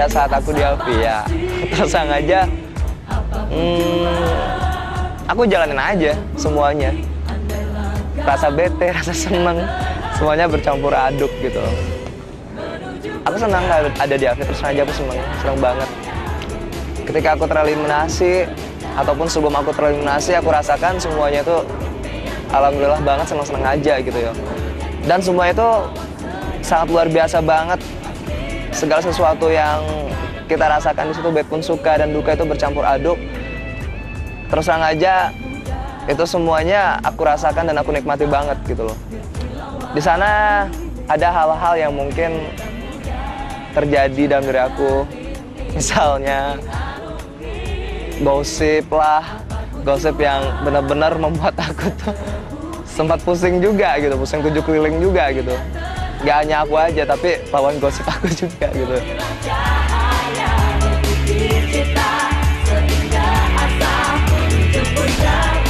pada saat aku di Alvia, terus aja aku jalanin aja semuanya. Rasa bete, rasa seneng, semuanya bercampur aduk gitu loh. Aku senang ada di Alvia, terus aja aku seneng banget. Ketika aku tereliminasi, ataupun sebelum aku tereliminasi, aku rasakan semuanya tuh alhamdulillah banget, seneng-seneng aja gitu ya. Dan semua itu sangat luar biasa banget. Segala sesuatu yang kita rasakan di situ, baik pun suka dan duka itu bercampur aduk. Terus terang aja, itu semuanya aku rasakan dan aku nikmati banget gitu loh. Di sana ada hal-hal yang mungkin terjadi dalam diri aku. Misalnya gosip lah, gosip yang benar-benar membuat aku tuh sempat pusing juga gitu, pusing 7 keliling juga gitu. Gak hanya aku aja, tapi lawan gosip aku juga gitu. Cahaya di kita, sehingga asa menuju puncak.